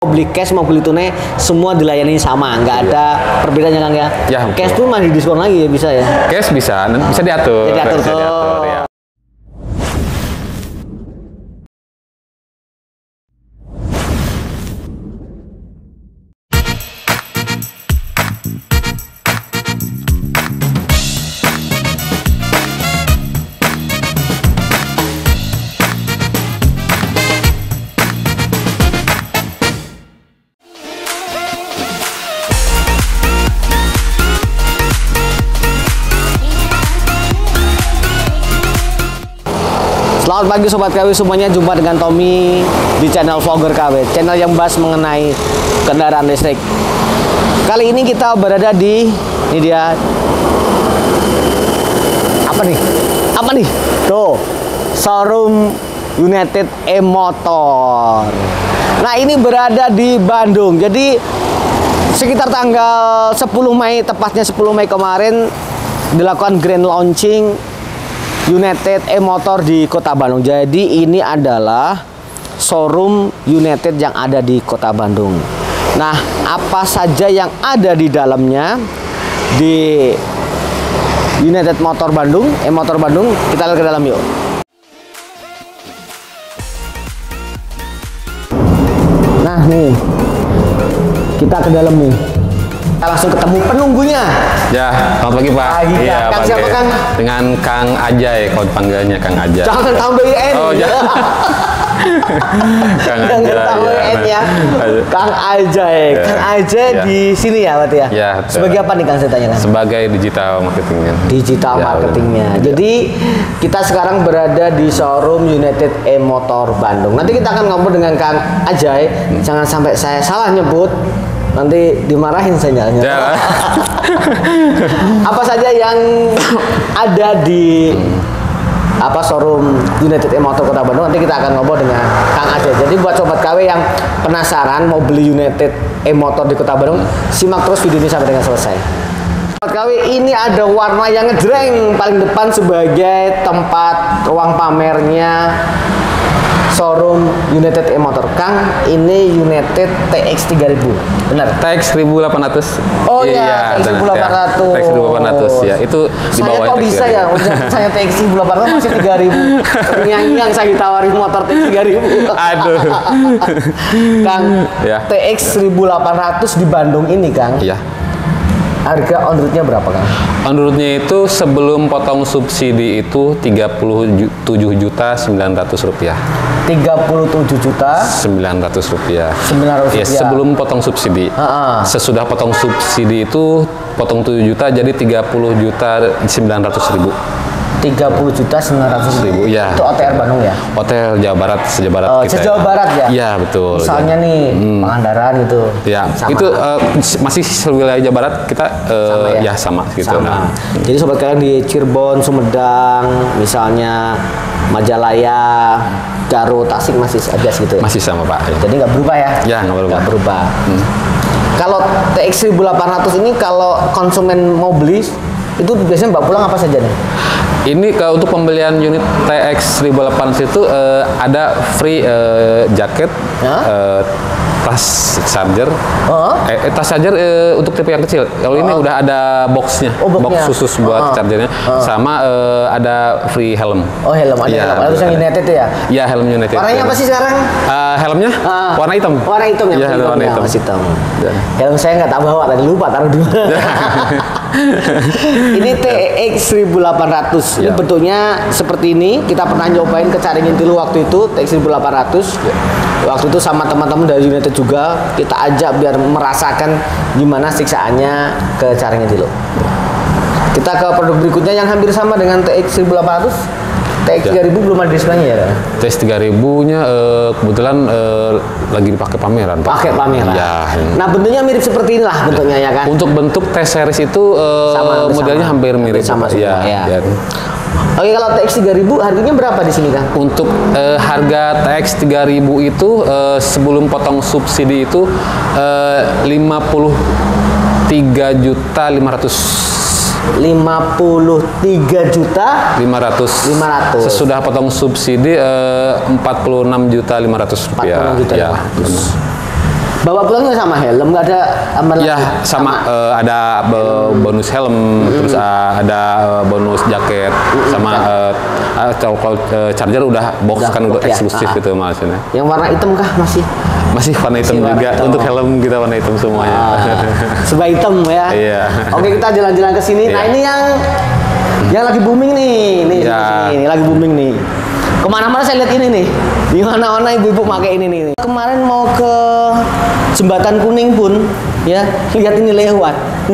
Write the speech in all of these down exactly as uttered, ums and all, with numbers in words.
beli cash mau beli tunai semua dilayani sama, nggak ada perbedaannya Kang ya. Ya, cash pun masih diskon lagi ya bisa ya. Cash bisa, bisa diatur. Bisa diatur, bisa diatur ya. Selamat pagi Sobat K W semuanya, jumpa dengan Tommy di channel Vlogger K W, channel yang bahas mengenai kendaraan listrik. Kali ini kita berada di, ini dia, apa nih? Apa nih? Tuh, showroom United E-Motor. Nah ini berada di Bandung, jadi sekitar tanggal sepuluh Mei, tepatnya sepuluh Mei kemarin dilakukan grand launching United E-Motor di Kota Bandung. Jadi ini adalah showroom United yang ada di Kota Bandung. Nah, apa saja yang ada di dalamnya di United Motor Bandung, E-Motor Bandung, kita lihat ke dalam yuk. Nah, nih. Kita ke dalam nih. Kita langsung ketemu penunggunya. Ya, selamat pagi Pak. Pagi, iya, Kang pagi. siapa Kang? Dengan Kang Ajay, kalau panggilnya Kang Ajay. Jangan tambah N. Oh, jangan. Kang Jangan Ajay. tambah N ya. Kang Ajay. Ya. Kang Ajay Ya. di sini ya berarti ya? Ya, betul. Sebagai apa nih Kang saya tanyakan? Sebagai digital marketingnya. Digital Ya, marketingnya. betul. Jadi kita sekarang berada di showroom United E-Motor Bandung. Nanti kita akan ngobrol dengan Kang Ajay. Hmm. Jangan sampai saya salah nyebut. Nanti dimarahin saya. Ya. Apa saja yang ada di apa showroom United E-Motor Kota Bandung, nanti kita akan ngobrol dengan Kang Ajay. Jadi buat Sobat K W yang penasaran mau beli United E-Motor di Kota Bandung, simak terus video ini sampai dengan selesai. Sobat K W, ini ada warna yang ngejreng paling depan sebagai tempat ruang pamernya showroom United E-Motor. Kang, ini United T X tiga ribu, benar? T X seribu delapan ratus. Oh iya, T X seribu delapan ratus. T X seribu delapan ratus ya, itu di Saya bawah kok bisa ya, udah saya T X seribu delapan ratus masih tiga ribu. Yang yang saya ditawarin motor T X tiga ribu. Aduh. Kang, Ya. T X seribu delapan ratus di Bandung ini, Kang. Iya. Harga on road-nya berapa, Kang? On road-nya itu sebelum potong subsidi itu tiga puluh tujuh juta sembilan ratus rupiah. tiga puluh tujuh juta sembilan ratus rupiah. sembilan ratus Ya, rupiah. sebelum potong subsidi. Ha-ha. Sesudah potong subsidi itu potong tujuh juta jadi tiga puluh juta sembilan ratus ribu. tiga puluh juta sembilan ratus ribu. Ya. Itu O T R Bandung ya? Hotel Jawa Barat, sejawa Barat Oh, kita. se-Jawa Barat ya? Iya, betul. Misalnya nih, Hmm. Pangandaran gitu. Ya, Sama. itu eh, masih wilayah Jawa Barat kita eh, Sama ya? ya sama gitu. Sama. Nah. Jadi sobat kalian di Cirebon, Sumedang, misalnya Majalaya, Garut, Tasik masih ada gitu ya? Masih sama Pak. Jadi nggak berubah ya? Ya, nggak berubah. Nggak berubah. Hmm. Kalau T X seribu delapan ratus ini kalau konsumen mau beli itu biasanya bawa pulang apa saja nih? Ini kalau untuk pembelian unit T X seribu delapan ratus itu eh, ada free eh, jaket, Ya? eh, tas charger, Oh. eh, eh, tas charger eh, untuk tipe yang kecil. Kalau ini udah ada boxnya, Oh, boxnya. box khusus buat Oh. chargernya, Oh. sama eh, ada free helm. Oh helm, ada Iya, helm. Harus yang ada. United itu ya? Ya, helm United. Warnanya apa sih sekarang? Eh, helmnya Ah. warna hitam. Warna hitam ya? Iya, hitam warna ya, hitam. masih hitam. Ya. Helm saya nggak tak bawa tadi, lupa taruh di mana. Ini T X seribu delapan ratus. Ini Ya. bentuknya seperti ini. Kita pernah nyobain ke Caringin dulu waktu itu T X seribu delapan ratus. Waktu itu sama teman-teman dari United juga kita ajak biar merasakan gimana siksaannya ke Caringin dulu. Kita ke produk berikutnya yang hampir sama dengan T X seribu delapan ratus. T X tiga ribu belum ada displaynya ya? T X tiga ribu-nya eh, kebetulan eh, lagi dipakai pameran, Pak. Pakai pameran. Ya. Nah bentuknya mirip seperti inilah bentuknya ya kan? Untuk bentuk T series itu eh, Sama, modelnya sama. hampir mirip, Hampir sama Pak. semua, Ya, ya. ya. Oke, kalau T X tiga ribu harganya berapa di sini kan? Untuk eh, harga T X tiga ribu itu eh, sebelum potong subsidi itu eh, lima puluh tiga juta lima ratus. lima puluh tiga juta lima ratus. lima ratus. Sesudah potong subsidi eh, empat puluh enam juta lima ratus rupiah. empat puluh enam juta Ya. lima ratus. Bawa pulangnya sama helm, nggak ada aman Ya, sama, eh, ada be- bonus helm, terus eh, ada eh, bonus jaket, sama eh, eh, kalau kalau, eh, charger udah box Udah kan udah box ya. eksklusif Ah. gitu maksudnya. Yang warna hitam kah masih? Masih warna hitam Masih warna juga, hitam. untuk helm kita warna hitam semuanya. Ah, serba hitam ya. Iya. Oke, kita jalan-jalan ke sini. Nah, Iya. ini yang yang lagi booming nih, nih Iya. sini, ini lagi booming nih. Kemana-mana saya lihat ini nih. Di mana-mana ibu-ibu pakai ini nih. Kemarin mau ke Jembatan Kuning pun, ya lihat ini lewat.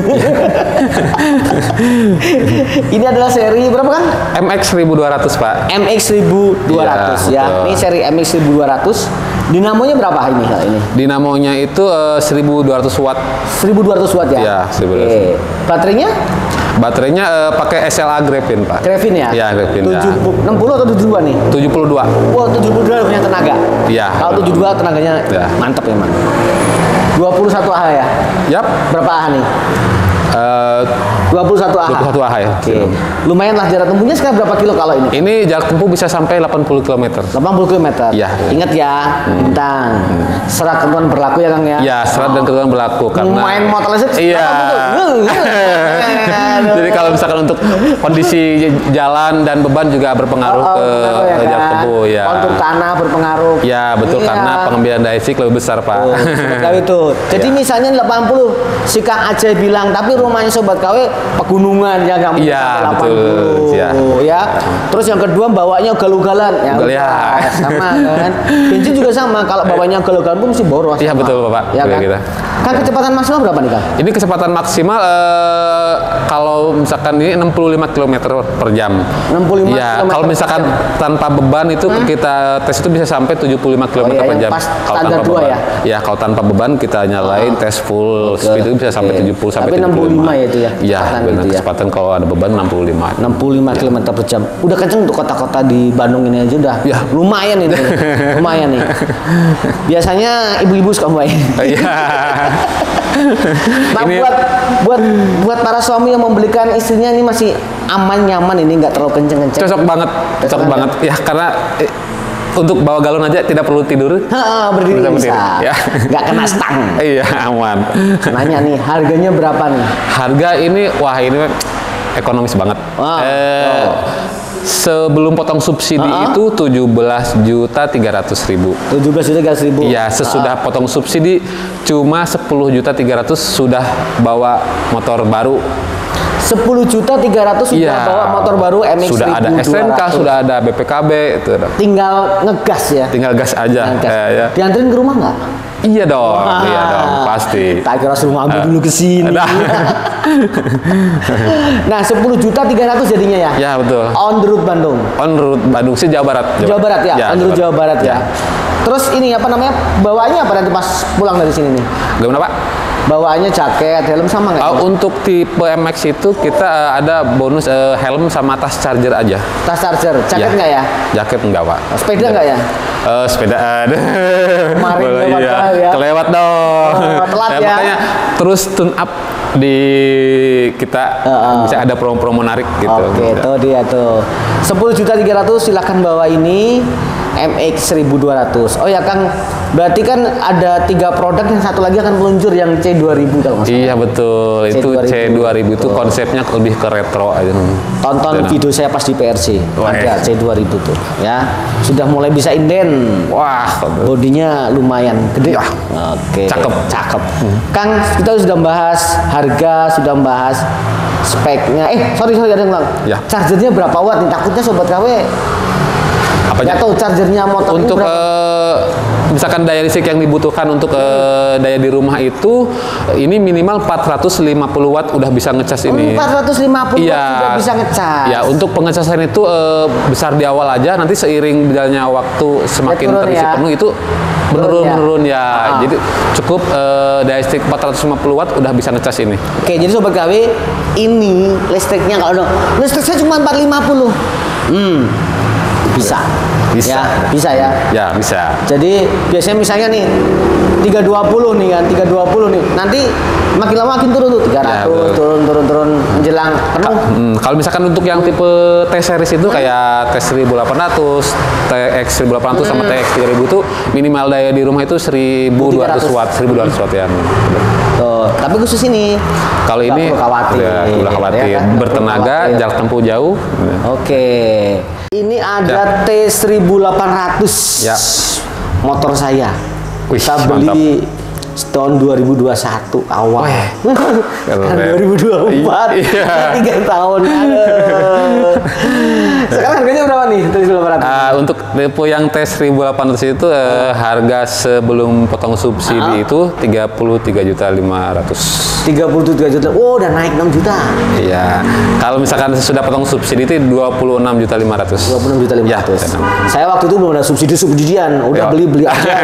Ini adalah seri berapa kan? M X seribu dua ratus Pak. M X seribu dua ratus Iya, ya. betul. Ini seri M X seribu dua ratus. Dinamonya berapa ini kali ini? Dinamonya itu eh, seribu dua ratus watt. seribu dua ratus watt ya? Iya, seribu dua ratus. Oke. Baterainya? Baterainya eh, pakai S L A Graphene Pak. Graphene ya? Iya, Graphene, ya. tujuh puluh, enam puluh atau tujuh puluh dua nih? tujuh puluh dua. Wow, tujuh puluh dua punya tenaga. Iya. Kalau tujuh puluh dua tenaganya Iya. mantap ya, man. dua puluh satu Ah ya? Yap. Berapa Ah nih? Eh, dua puluh satu Ah. dua puluh satu Ah ya. Oke. Lumayan lah jarak tempuhnya sekarang berapa kilo kalau ini? Ini jarak tempuh bisa sampai delapan puluh kilometer. delapan puluh kilometer. Iya. Ingat ya, bintang. Serat ketentuan berlaku ya Kang ya? Ya, serat dan ketentuan berlaku karena Main motor listrik. Iya. Aduh. Jadi kalau misalkan untuk kondisi jalan dan beban juga berpengaruh Oh, oh, ke, berpengaruh ya, ke jarak kan? tempuh ya. Kontur tanah berpengaruh. Ya, betul Iya. karena pengambilan daya listrik lebih besar, Pak. Oh, Sobat K W itu. Jadi Iya. misalnya delapan puluh, si Kang Ajay bilang, tapi rumahnya Sobat K W pegunungan ya nggak mungkin Iya, sampai delapan puluh. betul. Iya. Ya. Terus yang kedua bawanya ugal-ugalan. Ya, Ugal, ya. udah, sama kan. Bensin juga sama. Kalau bawanya ugal-ugalan pun mesti boros. Iya, sama. betul, Bapak. Ya Kayak kan? kita. Kan kecepatan maksimal berapa nih Kang? Ini kecepatan maksimal eh, kalau misalkan ini enam puluh lima kilometer per jam. enam puluh lima Iya, kilometer kalau misalkan per jam. tanpa beban itu kita tes itu bisa sampai tujuh puluh lima kilometer iya, per yang jam. pas Kalau standar tanpa dua beban. ya? Ya, kalau tanpa beban kita nyalain tes full speed itu bisa sampai Oke. tujuh puluh sampai Tapi tujuh puluh lima. enam puluh lima ya itu ya, Iya, kecepatan benar. itu ya. Kecepatan kalau ada beban enam puluh lima. enam puluh lima kilometer per jam. Udah kenceng untuk kota-kota di Bandung ini aja udah. Ya. Lumayan ini. Lumayan nih. Biasanya ibu-ibu suka main. Iya. Nah, Ini- buat buat buat para suami yang membelikan istrinya ini masih aman nyaman ini nggak terlalu kenceng-kenceng. Cocok banget, cocok Cocok banget. Ya karena eh, untuk bawa galon aja tidak perlu tidur. Ha, berdiri Bisa bisa. berdiri, ya. Nggak kena stang. Iya, aman. Nanya nih, harganya berapa nih? Harga ini, wah ini ekonomis banget. Wah, Eh, oh. Sebelum potong subsidi Ah. itu tujuh belas juta tiga ratus ribu. tujuh belas juta tiga ratus ribu. Iya, sesudah potong subsidi cuma sepuluh juta tiga ratus sudah bawa motor baru. sepuluh juta tiga ratus sudah Iya. bawa motor baru M X Sudah ada S N K, seribu dua ratus. sudah ada B P K B, itu. Tinggal ngegas ya. Tinggal gas aja. Ngegas. Eh, ya. Dianterin ke rumah nggak? Iya dong, Wah. iya dong, pasti. Tak kira suruh ngambil Eh. dulu ke sini. Nah. Nah, sepuluh juta tiga ratus jadinya ya. Ya betul. On the road Bandung. On route Bandung sih Jawa Barat. Jawa Barat ya, on the road Jawa Barat ya. Terus ini apa namanya? Bawaannya apa nanti pas pulang dari sini nih? Gimana Pak? Bawaannya jaket, helm sama nggak? Uh, untuk tipe M X itu kita uh, ada bonus uh, helm sama tas charger aja. Tas charger, jaket Ya. nggak ya? Jaket enggak Pak. Sepeda nggak ya? Uh, sepeda ada. Kemarin Boleh, lewat iya. lah ya. Kelewat dong. Oh, telat Nah, ya. Makanya terus tune up di kita Uh, uh. bisa ada promo-promo menarik gitu. Oke, tuh dia tuh. sepuluh juta tiga ratus silahkan bawa ini M X seribu dua ratus. Oh ya Kang, berarti kan ada tiga produk yang satu lagi akan meluncur yang C dua ribu kalau nggak salah. Iya betul, C itu dua ribu. C dua ribu itu Betul. konsepnya lebih ke retro aja. Tonton Dan- video saya pas di P R C. Wah, Ada iya. C dua ribu tuh ya. Sudah mulai bisa inden. Wah, Bodinya lumayan gede. Ya. Oke. Cakep. Cakep. Kang, kita sudah bahas harga, sudah bahas speknya. Eh, sorry sorry ada yang bilang. Ya. Chargernya berapa watt nih? Takutnya sobat K W apanya? nggak tahu chargernya motor Untuk ini berapa. eh, misalkan daya listrik yang dibutuhkan untuk eh, daya di rumah itu eh, ini minimal empat ratus lima puluh watt udah bisa ngecas ini. empat ratus lima puluh watt Iya. sudah bisa ngecas. Ya, untuk pengecasan itu eh, besar di awal aja, nanti seiring berjalannya waktu semakin turun terisi ya. penuh itu menurun ya. menurun ya. Ah. Jadi cukup eh, daya listrik empat ratus lima puluh watt udah bisa ngecas ini. Oke, jadi sobat K W ini listriknya kalau dong, listrik saya cuma empat ratus lima puluh. Hmm. Bisa. Bisa. Ya, bisa ya. Ya, bisa. Jadi biasanya misalnya nih tiga ratus dua puluh nih kan, tiga ratus dua puluh nih. Nanti makin lama makin turun tuh tiga ratus, betul. turun turun turun menjelang penuh. Hmm, kalau misalkan untuk yang tipe T-series itu kayak T seribu delapan ratus, T X seribu delapan ratus sama T X tiga ribu itu minimal daya di rumah itu seribu dua ratus watt, seribu dua ratus watt ya. Tuh, tapi khusus ini Kalau nggak ini perlu khawatir, ya, udah khawatir, ya kan? Nggak perlu bertenaga, khawatir. jarak tempuh jauh. Oke. Ini ada T seribu delapan ratus. Ya. Motor saya. Wih, Kita mantap. beli tahun dua ribu dua puluh satu awal. Wih, Kan keren. dua ribu dua puluh empat. Iya. tiga tahun. Aduh. Sekarang harganya berapa nih? T seribu delapan ratus. Ah, untuk tipe yang T seribu delapan ratus itu eh, harga sebelum potong subsidi itu tiga puluh tiga juta lima ratus. tiga puluh tiga juta. Oh, udah naik enam juta. Iya. Kalau misalkan sudah potong subsidi itu dua puluh enam juta lima ratus. dua puluh enam juta lima ratus. Ya, Saya waktu itu belum ada subsidi-subsidian, udah Ya. beli-beli aja.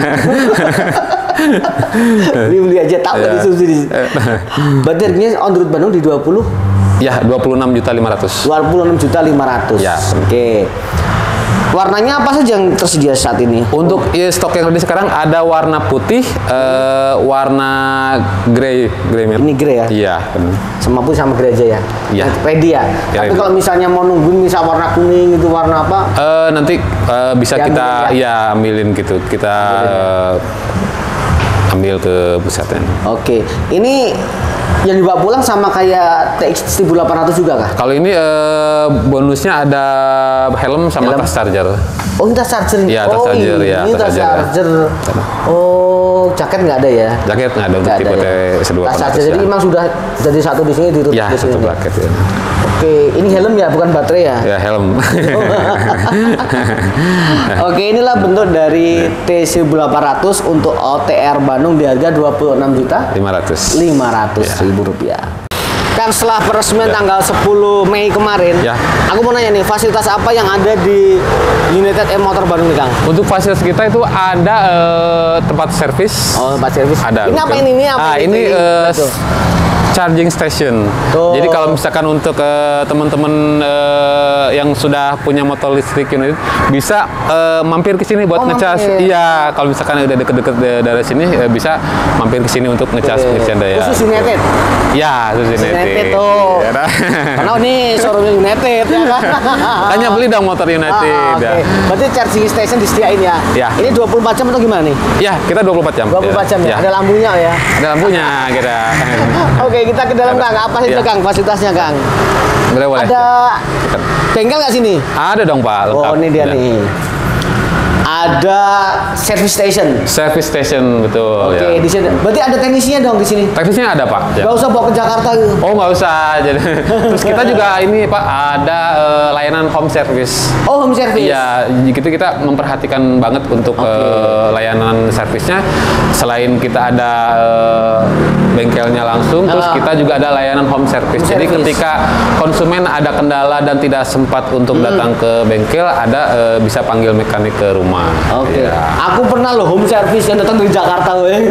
Beli-beli aja tahu Ya. tadi subsidi. Berarti harganya on the road Bandung di dua puluh Ya, dua puluh enam juta lima ratus. dua puluh enam juta lima ratus. Ya. Oke. Warnanya apa saja yang tersedia saat ini? Untuk ya, stok yang ada sekarang ada warna putih, eh, warna grey, grey mirror. Ini grey ya? Iya, benar. Sama pun sama grey aja ya? Iya. Ready ya? Ya, Tapi ready. kalau misalnya mau nungguin misal warna kuning itu warna apa? Eh, nanti eh, bisa Diambilin kita ya? ya ambilin gitu. Kita eh, ambil ke pusatnya. Oke. Ini yang dibawa pulang sama kayak T X seribu delapan ratus juga kah? Kalau ini eh, bonusnya ada helm sama Helm. tas charger. Oh, ini tas charger. Iya, tas oh, charger, ini, ya, ini tas tas charger, charger. ya. Oh, jaket nggak ada ya? Jaket nggak ada untuk Nggak tipe ada ya? T seribu Tas delapan ratus. charger. Jadi Ya, memang sudah jadi satu di sini ditutup ya di sini. satu paket ya. Oke, ini helm ya, bukan baterai ya? Ya helm. Oke, inilah bentuk dari T seribu delapan ratus untuk O T R Bandung di harga dua puluh enam juta lima ratus. lima ratus ribu rupiah. Kan setelah peresmian Ya. tanggal sepuluh Mei kemarin, Ya. aku mau nanya nih, fasilitas apa yang ada di United E-Motor Bandung nih, Kang? Untuk fasilitas kita itu ada eh, tempat servis. Oh, tempat servis. Ada. Ini apa betul. ini? Ini apa Ah, ini? ini eh, Betul. charging station. Oh. Jadi kalau misalkan untuk eh, teman-teman eh, yang sudah punya motor listrik unit bisa eh, mampir ke sini buat Oh, ngecas. mampir. Iya, kalau misalkan udah deket-deket da- dari sini eh, bisa mampir ke sini untuk ngecas Oke. pengisian daya. Khusus United. Ya, khusus United. United tuh. Iya, nah. Karena ini showroomnya United ya kan? Makanya beli dong motor United. Ah, oke. ya. Berarti charging station disediain ya? Ya. Ini dua puluh empat jam atau gimana nih? Ya, kita dua puluh empat jam. dua puluh empat jam ya? Ada lampunya ya? Ada lampunya kita. Oke, kita ke dalam, Kang. Apa saja, Ya. Kang, fasilitasnya, Kang? Boleh, boleh. Ada bengkel nggak sini? Ada dong, Pak. Oh, lengkap. ini dia Ya. nih. Ada service station. Service station, betul. Oke, ya. di sini. Berarti ada teknisinya dong di sini. Teknisnya ada, Pak. Ya. Gak usah bawa ke Jakarta gitu. Oh, nggak usah. Jadi, terus kita juga ini, Pak, ada eh, layanan home service. Oh, home service. Iya, gitu kita memperhatikan banget untuk Oke. eh, layanan servisnya. Selain kita ada eh, bengkelnya langsung, terus Ah. kita juga ada layanan home service. Home Jadi service. ketika konsumen ada kendala dan tidak sempat untuk Hmm. datang ke bengkel, ada eh, bisa panggil mekanik ke rumah. Oke. Iya. Aku pernah loh home service yang datang dari Jakarta, weh.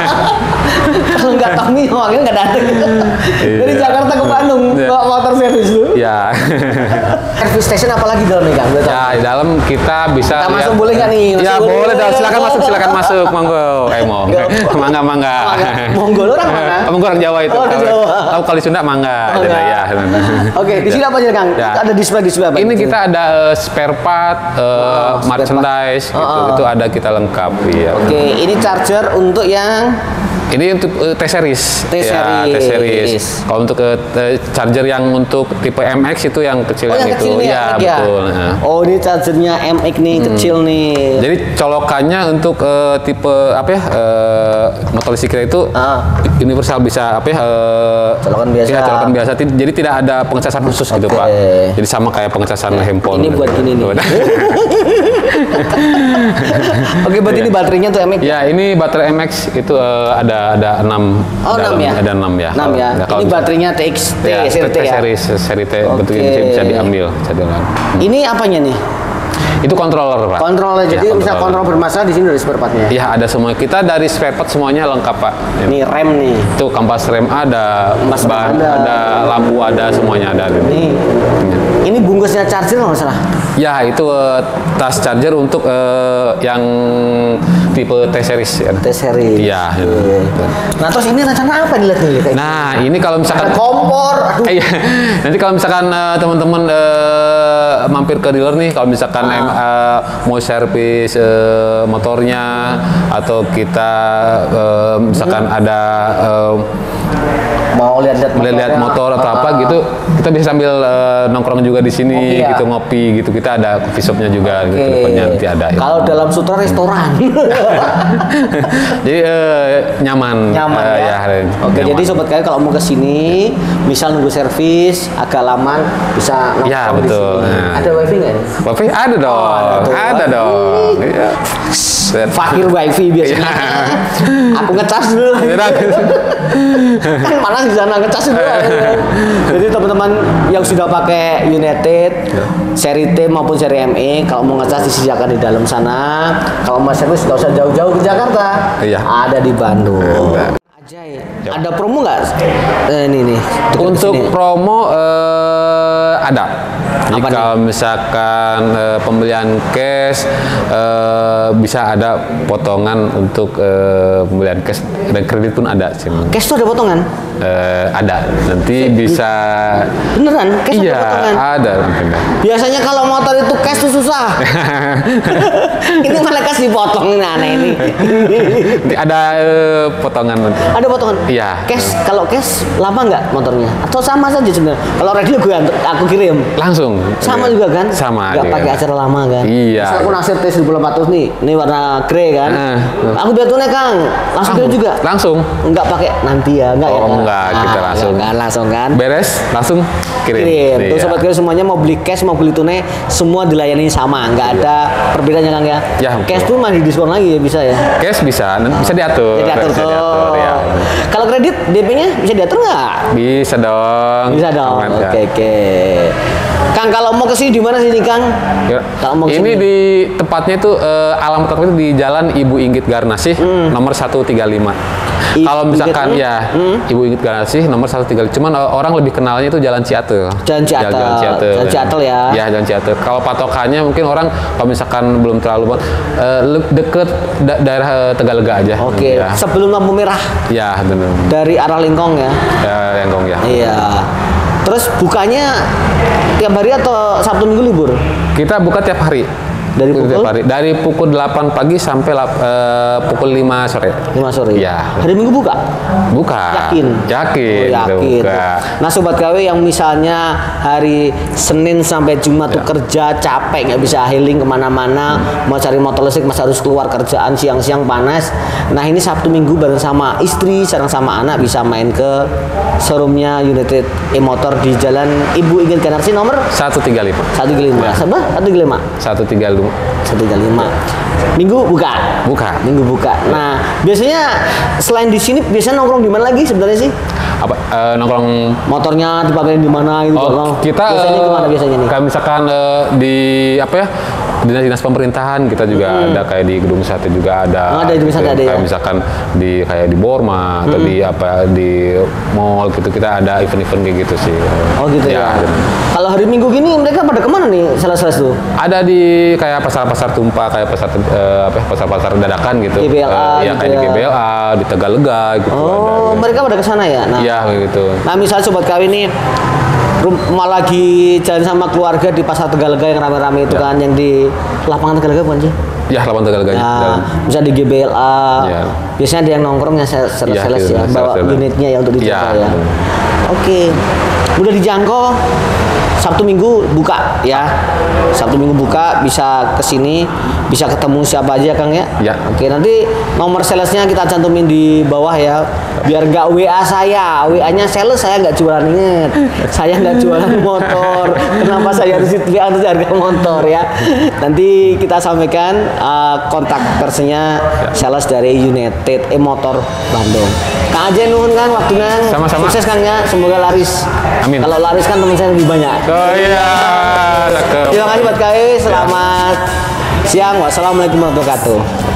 Kalau nggak tahu nih, orangnya nggak datang. Dari Iya. Jakarta ke Bandung, Iya. bawa motor service lu. Ya. Service station apa lagi dalam nih, Kang? Boleh tahu? Ya, di dalam kita bisa Kita lihat. masuk boleh nggak nih? Ya, Masuk boleh dong. Silakan boleh. masuk, silakan masuk. Monggo. Eh, mau. Nggak. Mangga, mangga. Mangga. Monggo, lu orang mana? Monggo orang Jawa itu. Oh, orang Kalau- Jawa. Kalau kali Sunda mangga. Oh, Jadi, nggak. ya. Oke, di sini apa aja, Kang? Ya. Ada display-display apa? Ini di sini? kita ada eh, spare part, eh, Oh, spare merchandise, part. gitu. Oh, oh. Itu ada kita lengkap. Ya. Oke, ini charger untuk yang Ini untuk eh, T-series. T-series. Ya, T-series. Kalau untuk eh, eh, charger yang untuk tipe M X itu yang kecil Oh, yang yang, kecil itu. nih Ya, M X ya? betul. Nah. Oh, ini chargernya M X nih, kecil nih. Jadi colokannya untuk eh, tipe apa ya eh, motor listrik kita itu Ah. universal, bisa apa ya eh, Colokan biasa. ya, colokan biasa. Ti- Jadi tidak ada pengecasan khusus gitu, Oke. Pak. Jadi sama kayak pengecasan handphone. Ini buat gini nih. Oke, berarti Iya. ini baterainya tuh M X. Ya, ini baterai M X itu eh, ada ada enam. Oh, enam ya? Ada enam ya. enam ya. Kalau- kalau Ini bisa- baterainya T X T, ya, seri T ya. series seri T Oke. bentuknya bisa, bisa diambil, bisa diambil. Ini apanya nih? Itu controller, Pak. Kontrolnya. Jadi Ya, bisa kontrol bermasalah di sini dari spare part-nya. Ya, ada semua. Kita dari spare part semuanya lengkap, Pak. Ya. Ini rem nih. Itu kampas rem ada, Kampas rem ban ada. ada, lampu ada, semuanya ada. Nih. Ini bungkusnya charger nggak salah. Ya, itu eh, tas charger untuk eh, yang tipe T-Series ya. T-Series. Iya. Oke. Nah terus ini rencana apa nih lihat nih? Kayak Nah, ini kalau misalkan ada kompor. Aduh. Iya. Nanti kalau misalkan uh, teman-teman uh, mampir ke dealer nih, kalau misalkan Ah. em, uh, mau servis uh, motornya atau kita uh, misalkan Hmm. ada uh, Mau lihat-lihat lihat motor atau Ah. apa gitu, kita bisa sambil uh, nongkrong juga di sini, Ngopi ya? gitu ngopi gitu. Kita ada coffee shopnya juga gitu, Oke. depannya nanti ada. Ya. Kalau dalam sutra restoran. Jadi uh, nyaman. Nyaman uh, ya. Oke, nyaman. jadi sobat kalian kalau mau ke sini, misal nunggu servis agak lama bisa nongkrong Ya, di betul. sini. Nah. Ada wifi nggak? nih? Wifi ada dong, Oh, ada tuh. ada Wifi. dong. Iya. Fakir wifi biasanya. Aku ngecas dulu. Kan panas di sana ngecas dulu. Jadi teman-teman yang sudah pakai United seri T maupun seri M E, kalau mau ngecas disediakan di dalam sana. Kalau mau servis nggak usah jauh-jauh ke Jakarta. Iya. Ada di Bandung. Ada. Ajaib. Ada promo nggak? Eh, ini nih. dekat Untuk sini. promo eh, ada. Apa Jika misalkan eh, pembelian cash eh, bisa ada potongan untuk eh, pembelian cash dan kredit pun ada sih. Cash tuh ada potongan? Eh, ada. Nanti bisa Beneran? Cash iya ada potongan? ada mungkin. Biasanya kalau motor itu cash tuh susah. Ini malah cash dipotong, ini aneh ini. Nanti ada eh, potongan nanti. Ada potongan? Iya. Cash, kalau cash lama nggak motornya? Atau sama saja sebenarnya? Kalau radio gue antar- aku kirim. Langsung. Sama Iya. juga kan? Sama. Nggak juga. pakai acara lama kan? Iya. Misal aku naksir T seribu delapan ratus nih, ini warna grey kan? Ah, ah. Aku biar tunai Kang, langsung kirim juga? Langsung. Enggak pakai nanti ya, enggak ya? Oh, Kang? enggak, kita Ah, langsung. enggak kan, langsung kan? Beres, langsung kirim. Kirim. Tuh Iya. sobat kalian semuanya mau beli cash mau beli tunai semua dilayani sama, nggak ada perbedaannya Kang ya? Ya, betul. Cash tuh masih diskon lagi ya bisa ya? Cash bisa, nanti bisa diatur. Jadi atur bisa tuh. diatur, ya. Kalau kredit D P-nya bisa diatur nggak? Bisa dong. Bisa dong. Aman, Oke ya. oke. Kang kalau mau ke sini di mana sini Kang? Ya. Kalau mau Ini kesini. di tempatnya itu eh, alamat tempatnya di Jalan Ibu Inggit Garnasih nomor seratus tiga puluh lima. I- Kalau misalkan Inggit, ya hmm. Ibu Inggit Garnasih nomor seratus tiga puluh lima. Cuman eh, orang lebih kenalnya itu Jalan Ciatel. Jalan Ciatel. Jalan Ciatel. Jalan Ciatel ya. Ya, Jalan Ciatel. Kalau patokannya mungkin orang kalau misalkan belum terlalu eh, le- deket da- daerah eh, Tegalega aja. Oke. Ya, Sebelum lampu merah ya benar. dari arah Lingkong ya. Ya, Lenggong ya. Iya. Terus bukanya tiap hari atau Sabtu Minggu libur? Kita buka tiap hari. Dari Buka pukul? tiap hari. Dari pukul delapan pagi sampai lap- eh, pukul lima sore. lima sore. Iya. Hari Minggu buka? Buka. Yakin? Yakin. Oh, kita yakin. Buka. Nah sobat K W yang misalnya hari Senin sampai Jumat tuh Ya. kerja capek nggak bisa healing kemana-mana, mau cari motor listrik masih harus keluar kerjaan siang-siang panas. Nah ini Sabtu Minggu bareng sama istri, sareng sama anak bisa main ke showroomnya United E-Motor di Jalan Ibu Inggit Garnasih nomor seratus tiga puluh lima. seratus tiga puluh lima. Sabah? seratus tiga puluh lima. seratus tiga puluh lima. seratus tiga puluh lima. Minggu buka. Buka. Minggu buka. Nah, biasanya selain di sini biasanya nongkrong di mana lagi sebenarnya sih? Apa eh, nongkrong Motornya dipakai di mana gitu? Oh, Bang? kita biasanya eh, gimana biasanya nih? kayak misalkan eh, di apa ya? Dinas-dinas pemerintahan kita juga ada kayak di gedung sate juga ada. Oh, ada di gedung sate ada kayak ya? misalkan di kayak di Borma atau di apa di mall gitu kita ada event-event kayak gitu sih. Oh gitu ya. ada. Kalau hari Minggu gini mereka pada kemana nih sales-sales tuh? Ada di kayak pasar-pasar tumpah kayak pasar eh, apa ya, pasar-pasar dadakan gitu. G B L A Eh, iya gitu kayak di ya. G B L A, di Tegalega gitu Oh, ada. mereka pada ke sana ya. Nah, Iya kayak gitu. nah misalnya sobat K W ini rumah lagi jalan sama keluarga di pasar Tegalega yang rame-rame itu Ya. kan yang di lapangan Tegalega bukan sih? Ya, lapangan Tegalega. Nah, bisa di G B L A. Ya. Biasanya ada yang nongkrong yang sales Ya, sales gitu, ya, bawa sales-sales. unitnya ya untuk dicoba Ya, ya. betul. Oke. Mudah dijangkau. Sabtu Minggu buka ya. Sabtu Minggu buka bisa ke sini, bisa ketemu siapa aja Kang ya. Ya. Oke, nanti nomor salesnya kita cantumin di bawah ya. Biar nggak W A saya, W A-nya sales saya nggak jualan inget. Saya nggak jualan motor. Kenapa saya harus W A untuk harga motor ya? Nanti kita sampaikan uh, kontak personnya sales dari United E-Motor Bandung. Kang Ajen nuhun Kang waktunya. Sama-sama. Sukses Kang ya, semoga laris. Amin. Kalau laris kan teman saya lebih banyak. Oh iya, cakep. Terima kasih buat K W, selamat siang. Wassalamualaikum warahmatullahi wabarakatuh.